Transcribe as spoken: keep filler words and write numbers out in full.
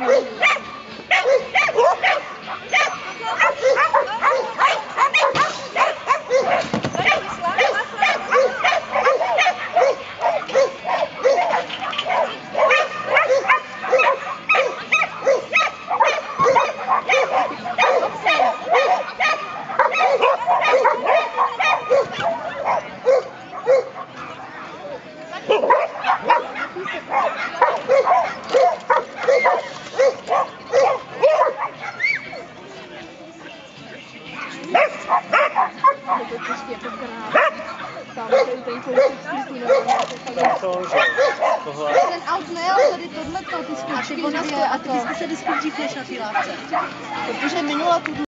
Ten aut nejel, tady tohleto, ty sklíčky dvě a to. A ty jste se vyskyt dřív než na té lávce. Protože minula tu